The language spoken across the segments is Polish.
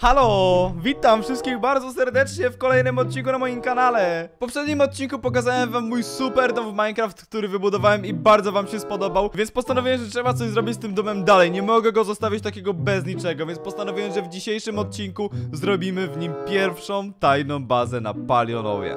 Halo! Witam wszystkich bardzo serdecznie w kolejnym odcinku na moim kanale. W poprzednim odcinku pokazałem wam mój super dom w Minecraft, który wybudowałem i bardzo wam się spodobał, więc postanowiłem, że trzeba coś zrobić z tym domem dalej. Nie mogę go zostawić takiego bez niczego, więc postanowiłem, że w dzisiejszym odcinku zrobimy w nim pierwszą tajną bazę na Palionowie.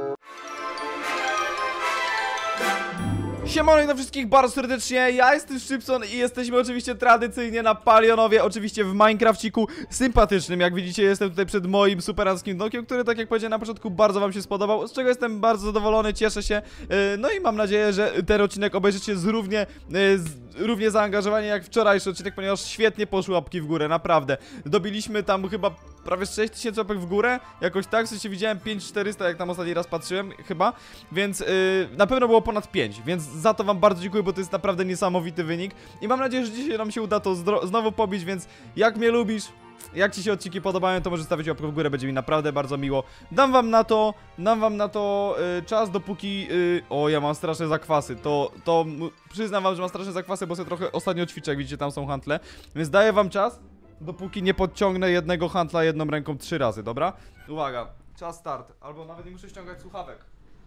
Siemano do wszystkich bardzo serdecznie, ja jestem Szczypson i jesteśmy oczywiście tradycyjnie na Palionowie, oczywiście w Minecrafciku sympatycznym. Jak widzicie, jestem tutaj przed moim superanckim domkiem, który, tak jak powiedziałem na początku, bardzo wam się spodobał, z czego jestem bardzo zadowolony, cieszę się. No i mam nadzieję, że ten odcinek obejrzycie z równie zaangażowanie jak wczorajszy odcinek, ponieważ świetnie poszły łapki w górę, naprawdę. Dobiliśmy tam chyba prawie 6000 łapek w górę, jakoś tak, w sensie widziałem 5400, jak tam ostatni raz patrzyłem, chyba. Więc na pewno było ponad 5, więc za to wam bardzo dziękuję, bo to jest naprawdę niesamowity wynik. I mam nadzieję, że dzisiaj nam się uda to znowu pobić, więc jak mnie lubisz, jak ci się odcinki podobają, to możesz stawić łapkę w górę, będzie mi naprawdę bardzo miło. Dam wam na to czas, dopóki... o, ja mam straszne zakwasy, przyznam wam, że mam straszne zakwasy, bo sobie trochę ostatnio ćwiczę, jak widzicie, tam są handle. Więc daję wam czas, dopóki nie podciągnę jednego handla jedną ręką 3 razy, dobra? Uwaga, czas start, albo nawet nie muszę ściągać słuchawek.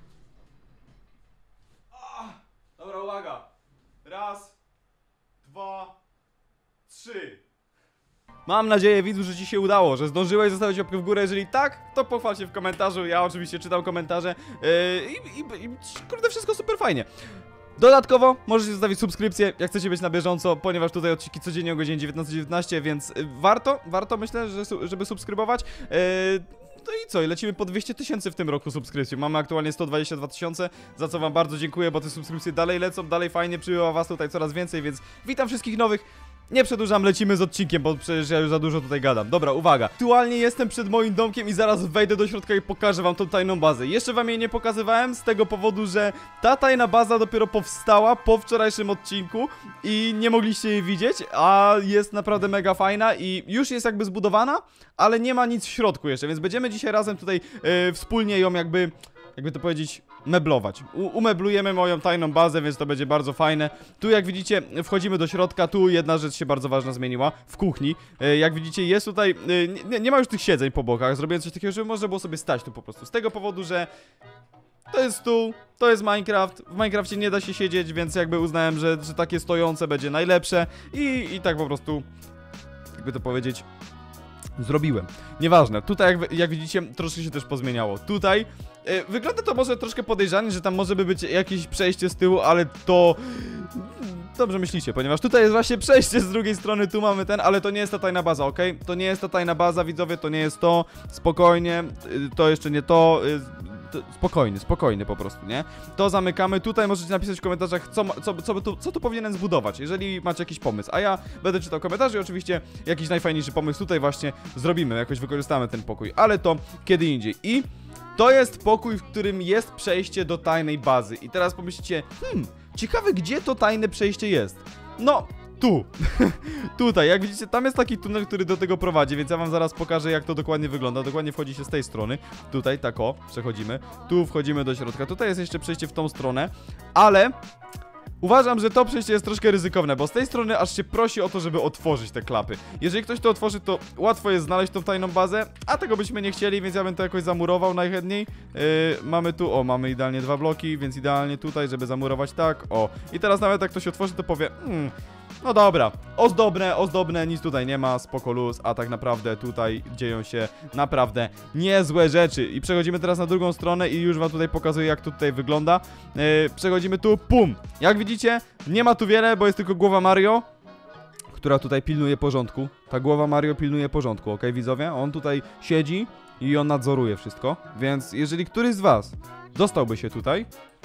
Dobra, uwaga. Raz, 2, 3. Mam nadzieję, widzu, że ci się udało, że zdążyłeś zostawić łapkę w górę. Jeżeli tak, to pochwal się w komentarzu. Ja oczywiście czytam komentarze i kurde, wszystko super fajnie. Dodatkowo możecie zostawić subskrypcję, jak chcecie być na bieżąco, ponieważ tutaj odcinki codziennie o godzinie 19:19, więc warto myślę, żeby subskrybować. No i co? I lecimy po 200 000 w tym roku subskrypcji. Mamy aktualnie 122 000, za co wam bardzo dziękuję, bo te subskrypcje dalej lecą, dalej fajnie, przybywa was tutaj coraz więcej, więc witam wszystkich nowych. Nie przedłużam, lecimy z odcinkiem, bo przecież ja już za dużo tutaj gadam. Dobra, uwaga. Aktualnie jestem przed moim domkiem i zaraz wejdę do środka i pokażę wam tą tajną bazę. Jeszcze wam jej nie pokazywałem z tego powodu, że ta tajna baza dopiero powstała po wczorajszym odcinku i nie mogliście jej widzieć, a jest naprawdę mega fajna i już jest jakby zbudowana, ale nie ma nic w środku jeszcze, więc będziemy dzisiaj razem tutaj wspólnie ją jakby to powiedzieć, meblować. Umeblujemy moją tajną bazę, więc to będzie bardzo fajne. Tu jak widzicie, wchodzimy do środka. Tu jedna rzecz się bardzo ważna zmieniła w kuchni. Jak widzicie, jest tutaj, nie ma już tych siedzeń po bokach. Zrobiłem coś takiego, żeby można było sobie stać tu po prostu. Z tego powodu, że to jest stół, to jest Minecraft. W Minecrafcie nie da się siedzieć, więc jakby uznałem, że takie stojące będzie najlepsze. I tak po prostu, jakby to powiedzieć, zrobiłem. Nieważne, tutaj jak widzicie, troszkę się też pozmieniało. Tutaj wygląda to może troszkę podejrzanie, że tam może być jakieś przejście z tyłu, ale to... Dobrze myślicie, ponieważ tutaj jest właśnie przejście z drugiej strony, tu mamy ale to nie jest ta tajna baza, ok? To nie jest ta tajna baza, widzowie, to nie jest to. Spokojnie, to jeszcze nie to. Spokojnie po prostu, nie? To zamykamy. Tutaj możecie napisać w komentarzach, co tu powinienem zbudować, jeżeli macie jakiś pomysł. A ja będę czytał komentarze i oczywiście jakiś najfajniejszy pomysł tutaj właśnie zrobimy, jakoś wykorzystamy ten pokój, ale to kiedy indziej. I to jest pokój, w którym jest przejście do tajnej bazy. I teraz pomyślicie, ciekawe, gdzie to tajne przejście jest. No, tu. Tutaj, jak widzicie, tam jest taki tunel, który do tego prowadzi, więc ja wam zaraz pokażę, jak to dokładnie wygląda. Dokładnie wchodzi się z tej strony. Tutaj, tak o, przechodzimy. Tu wchodzimy do środka. Tutaj jest jeszcze przejście w tą stronę, ale uważam, że to przejście jest troszkę ryzykowne, bo z tej strony aż się prosi o to, żeby otworzyć te klapy. Jeżeli ktoś to otworzy, to łatwo jest znaleźć tą tajną bazę, a tego byśmy nie chcieli, więc ja bym to jakoś zamurował najchętniej. Mamy tu, mamy idealnie 2 bloki, więc idealnie tutaj, żeby zamurować tak, I teraz nawet jak ktoś otworzy, to powie, no dobra, ozdobne, nic tutaj nie ma, spoko luz, a tak naprawdę tutaj dzieją się naprawdę niezłe rzeczy. I przechodzimy teraz na drugą stronę i już wam tutaj pokazuję, jak to tutaj wygląda. Przechodzimy tu, pum! Jak widzicie, nie ma tu wiele, bo jest tylko głowa Mario, która tutaj pilnuje porządku. Ta głowa Mario pilnuje porządku, ok, widzowie? On tutaj siedzi i on nadzoruje wszystko, więc jeżeli któryś z was dostałby się tutaj,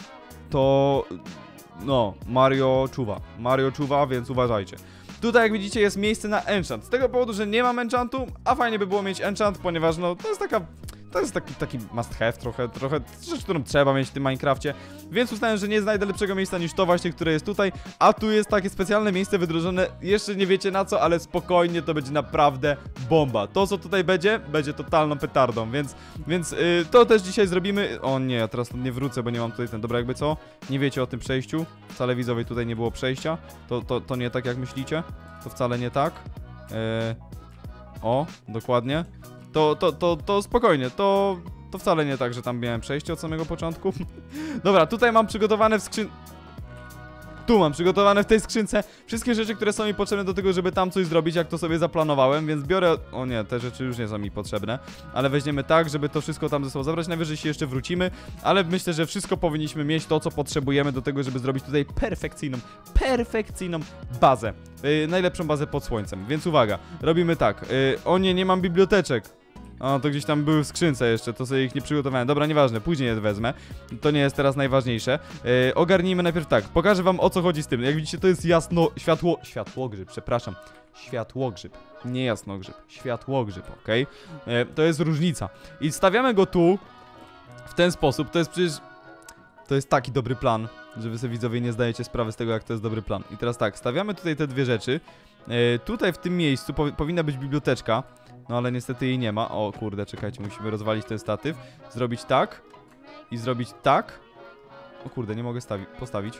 to... no, Mario czuwa, więc uważajcie. Tutaj jak widzicie jest miejsce na enchant. Z tego powodu, że nie mam enchantu, a fajnie by było mieć enchant, ponieważ no to jest taki must have, trochę rzecz, którą trzeba mieć w tym Minecrafcie. Więc uznałem, że nie znajdę lepszego miejsca niż to właśnie, które jest tutaj. A tu jest takie specjalne miejsce wydrożone, jeszcze nie wiecie na co, ale spokojnie, to będzie naprawdę bomba. To co tutaj będzie totalną petardą, więc to też dzisiaj zrobimy. O nie, ja teraz nie wrócę, bo nie mam tutaj dobra, jakby co? Nie wiecie o tym przejściu. Wcale widzowie tutaj nie było przejścia. To nie tak jak myślicie. To wcale nie tak. Dokładnie. To spokojnie, to wcale nie tak, że tam miałem przejście od samego początku. Dobra, tutaj mam przygotowane w skrzynce. Tu mam przygotowane w tej skrzynce wszystkie rzeczy, które są mi potrzebne do tego, żeby tam coś zrobić, jak to sobie zaplanowałem, więc biorę... O nie, te rzeczy już nie są mi potrzebne, ale weźmiemy tak, żeby to wszystko tam ze sobą zabrać, najwyżej się jeszcze wrócimy, ale myślę, że wszystko powinniśmy mieć to, co potrzebujemy do tego, żeby zrobić tutaj perfekcyjną bazę. Najlepszą bazę pod słońcem, więc uwaga, robimy tak. O nie, nie mam biblioteczek. O, to gdzieś tam były w skrzynce jeszcze, to sobie ich nie przygotowałem. Dobra, nieważne, później je wezmę. To nie jest teraz najważniejsze. Ogarnijmy najpierw tak, pokażę wam, o co chodzi z tym. Jak widzicie, to jest światłogrzyb, przepraszam. Światłogrzyb, nie jasnogrzyb, światłogrzyb, okej? To jest różnica. I stawiamy go tu, w ten sposób, to jest przecież... To jest taki dobry plan, że wy sobie widzowie nie zdajecie sprawy z tego, jak to jest dobry plan. I teraz tak, stawiamy tutaj te dwie rzeczy. Tutaj w tym miejscu powinna być biblioteczka. No ale niestety jej nie ma. O kurde, czekajcie, musimy rozwalić ten statyw. Zrobić tak. I zrobić tak. O kurde, nie mogę postawić.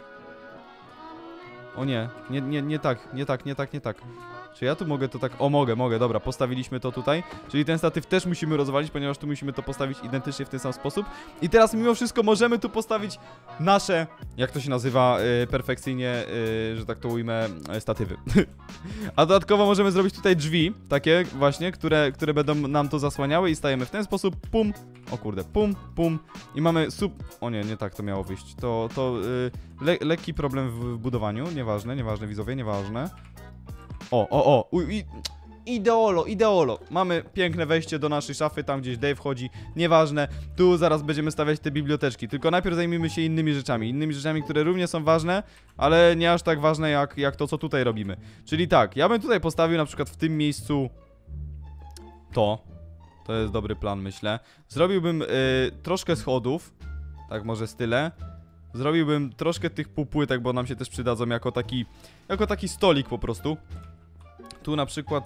O nie, nie tak. Czy ja tu mogę to tak... O, mogę, dobra, postawiliśmy to tutaj. Czyli ten statyw też musimy rozwalić, ponieważ tu musimy to postawić identycznie w ten sam sposób. I teraz mimo wszystko możemy tu postawić nasze, jak to się nazywa perfekcyjnie, że tak to ujmę, statywy. A dodatkowo możemy zrobić tutaj drzwi, takie właśnie, które będą nam to zasłaniały i stajemy w ten sposób, pum. O kurde, pum. I mamy O nie tak to miało wyjść. Lekki problem w budowaniu, nieważne, widzowie, nieważne. Ideolo. Mamy piękne wejście do naszej szafy, tam gdzieś Dave chodzi, nieważne. Tu zaraz będziemy stawiać te biblioteczki, tylko najpierw zajmijmy się innymi rzeczami, które również są ważne, ale nie aż tak ważne jak to, co tutaj robimy. Czyli tak, ja bym tutaj postawił na przykład w tym miejscu to jest dobry plan, myślę. Zrobiłbym troszkę schodów, tak może z tyle. Zrobiłbym troszkę tych półpłytek, bo nam się też przydadzą jako taki stolik po prostu. Tu na przykład,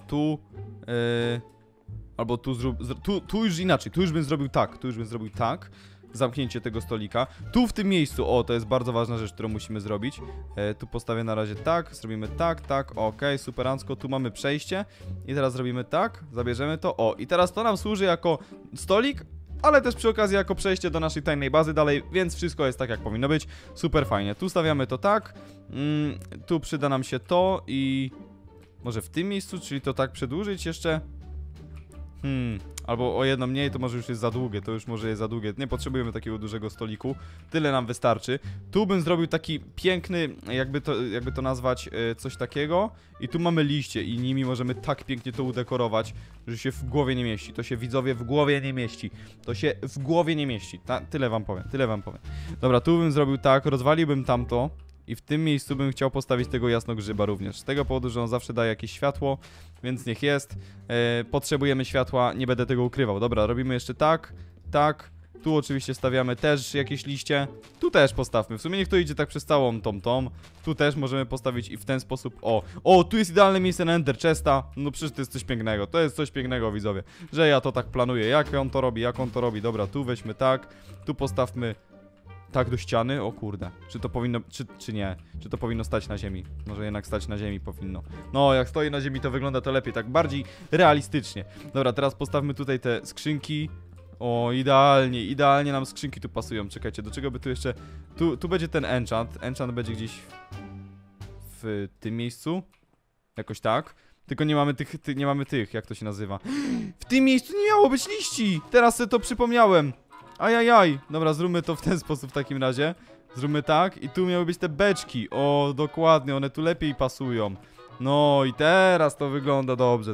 albo tu już inaczej, tu już bym zrobił tak, zamknięcie tego stolika. Tu w tym miejscu, to jest bardzo ważna rzecz, którą musimy zrobić. Tu postawię na razie tak, zrobimy tak, okej, superancko, tu mamy przejście. I teraz zrobimy tak, zabierzemy to, i teraz to nam służy jako stolik, ale też przy okazji jako przejście do naszej tajnej bazy dalej, więc wszystko jest tak, jak powinno być. Super fajnie, tu stawiamy to tak, tu przyda nam się to i... Może w tym miejscu, czyli to tak przedłużyć jeszcze? Albo o jedno mniej, to może już jest za długie, Nie potrzebujemy takiego dużego stoliku. Tyle nam wystarczy. Tu bym zrobił taki piękny, jakby to nazwać, coś takiego. I tu mamy liście i nimi możemy tak pięknie to udekorować, że się w głowie nie mieści. To się, widzowie, w głowie nie mieści. Tyle wam powiem. Dobra, tu bym zrobił tak, rozwaliłbym tamto. I w tym miejscu bym chciał postawić tego jasnogrzyba również. Z tego powodu, że on zawsze daje jakieś światło, więc niech jest. Potrzebujemy światła, nie będę tego ukrywał. Dobra, robimy jeszcze tak. Tu oczywiście stawiamy też jakieś liście. Tu też postawmy. W sumie niech to idzie tak przez całą tą. Tu też możemy postawić i w ten sposób. Tu jest idealne miejsce na Ender Chesta. No przecież to jest coś pięknego. To jest coś pięknego, widzowie. Że ja to tak planuję. Jak on to robi. Dobra, tu weźmy tak. Tu postawmy tak do ściany. O kurde. Czy to powinno... Czy nie? Czy to powinno stać na ziemi? Może jednak stać na ziemi powinno. No, jak stoi na ziemi, to wygląda to lepiej. Tak bardziej realistycznie. Dobra, teraz postawmy tutaj te skrzynki. Idealnie nam skrzynki tu pasują. Czekajcie, do czego by tu jeszcze... Tu będzie ten enchant. Enchant będzie gdzieś w tym miejscu. Jakoś tak. Tylko nie mamy tych, jak to się nazywa. W tym miejscu nie miało być liści! Teraz sobie to przypomniałem. Ajajaj. Dobra, zróbmy to w ten sposób w takim razie. Zróbmy tak i tu miały być te beczki. Dokładnie, one tu lepiej pasują. No i teraz to wygląda dobrze,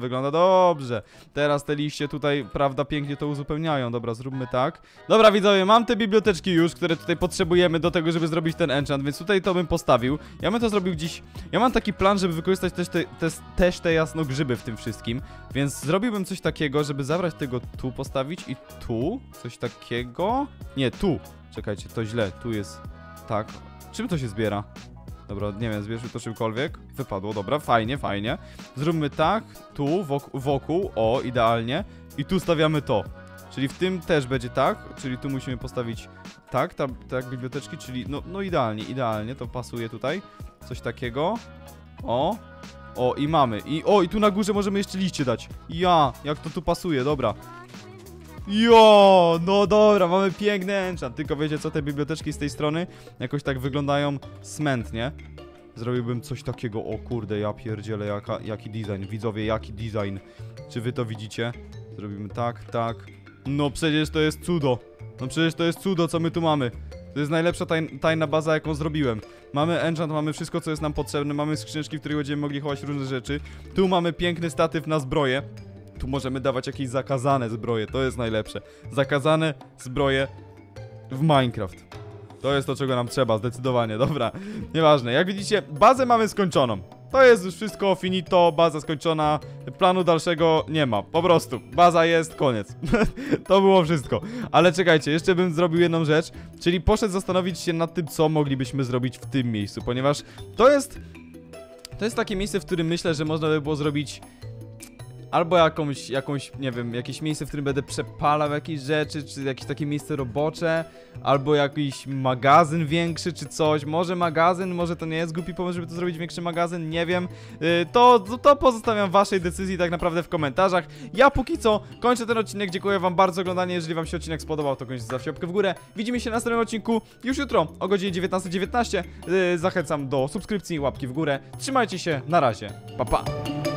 Teraz te liście tutaj, prawda, pięknie to uzupełniają. Dobra, zróbmy tak. Dobra, widzowie, mam te biblioteczki już, które tutaj potrzebujemy do tego, żeby zrobić ten enchant, więc tutaj to bym postawił. Ja bym to zrobił dziś. Ja mam taki plan, żeby wykorzystać też te jasnogrzyby w tym wszystkim. Więc zrobiłbym coś takiego, żeby zabrać tego tu postawić i tu. Coś takiego. Nie, tu. Czekajcie, to źle. Tu jest tak. Czym to się zbiera? Dobra, nie wiem, zbierzmy to czymkolwiek. Wypadło, dobra, fajnie. Zróbmy tak, tu, wokół, idealnie. I tu stawiamy to. Czyli w tym też będzie tak, czyli tu musimy postawić tak, tak biblioteczki, czyli no idealnie, to pasuje tutaj. Coś takiego. O, i mamy. I tu na górze możemy jeszcze liście dać. Ja, jak to tu pasuje, dobra. Jo, no dobra, mamy piękny enchant. Tylko wiecie co, te biblioteczki z tej strony jakoś tak wyglądają smętnie. Zrobiłbym coś takiego, o kurde, ja pierdzielę, jaki design. Widzowie, jaki design. Czy wy to widzicie? Zrobimy tak, tak. No przecież to jest cudo. No przecież to jest cudo, co my tu mamy. To jest najlepsza tajna baza, jaką zrobiłem. Mamy enchant, mamy wszystko, co jest nam potrzebne. Mamy skrzyneczki, w których będziemy mogli chować różne rzeczy. Tu mamy piękny statyw na zbroję. Tu możemy dawać jakieś zakazane zbroje, to jest najlepsze. Zakazane zbroje w Minecraft. To jest to, czego nam trzeba, zdecydowanie, dobra. Nieważne, jak widzicie, bazę mamy skończoną. To jest już wszystko finito, baza skończona. Planu dalszego nie ma, po prostu. Baza jest, koniec. To było wszystko. Ale czekajcie, jeszcze bym zrobił jedną rzecz. Czyli poszedł zastanowić się nad tym, co moglibyśmy zrobić w tym miejscu. Ponieważ to jest takie miejsce, w którym myślę, że można by było zrobić albo jakąś, nie wiem, jakieś miejsce, w którym będę przepalał jakieś rzeczy, czy jakieś takie miejsce robocze, albo jakiś magazyn większy, czy coś. Może magazyn, może to nie jest głupi pomysł, żeby to zrobić większy magazyn, nie wiem. To pozostawiam waszej decyzji tak naprawdę w komentarzach. Ja póki co kończę ten odcinek, dziękuję wam bardzo za oglądanie. Jeżeli wam się odcinek spodobał, to koniecznie zostawcie łapkę w górę. Widzimy się na następnym odcinku już jutro o godzinie 19:19. Zachęcam do subskrypcji, łapki w górę. Trzymajcie się, na razie, pa pa!